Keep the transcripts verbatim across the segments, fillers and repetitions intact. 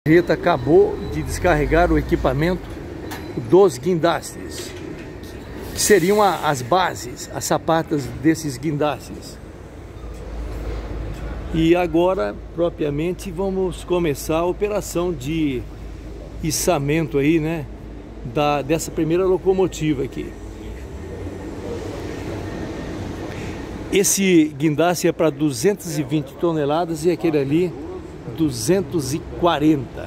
Carreta acabou de descarregar o equipamento dos guindastes, que seriam a, as bases, as sapatas desses guindastes. E agora, propriamente, vamos começar a operação de içamento aí, né, da, dessa primeira locomotiva aqui. Esse guindaste é para duzentas e vinte toneladas e aquele ali duzentos e quarenta.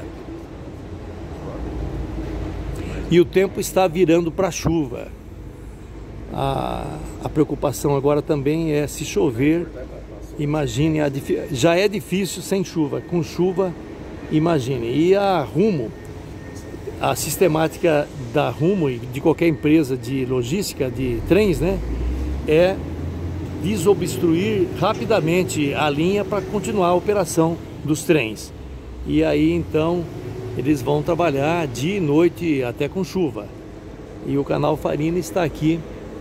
E o tempo está virando para chuva. A, a preocupação agora também é se chover. Imagine, a, já é difícil sem chuva, com chuva, imagine. E a Rumo, a sistemática da Rumo e de qualquer empresa de logística de trens, né, é desobstruir rapidamente a linha para continuar a operação dos trens. E aí então eles vão trabalhar dia e noite até com chuva. E o canal Farina está aqui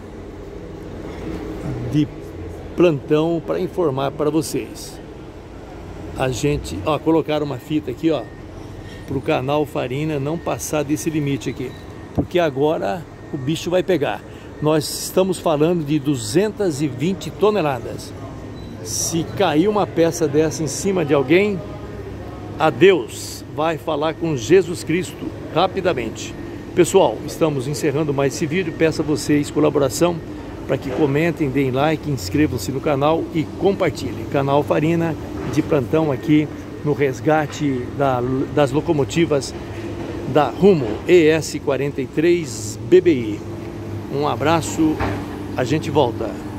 de plantão para informar para vocês. A gente, ó, colocaram uma fita aqui, ó, para o canal Farina não passar desse limite aqui, porque agora o bicho vai pegar. Nós estamos falando de duzentas e vinte toneladas. Se cair uma peça dessa em cima de alguém, adeus, vai falar com Jesus Cristo rapidamente. Pessoal, estamos encerrando mais esse vídeo. Peço a vocês colaboração para que comentem, deem like, inscrevam-se no canal e compartilhem. Canal Farina de plantão aqui no resgate da, das locomotivas da Rumo E S quarenta e três B B I. Um abraço, a gente volta.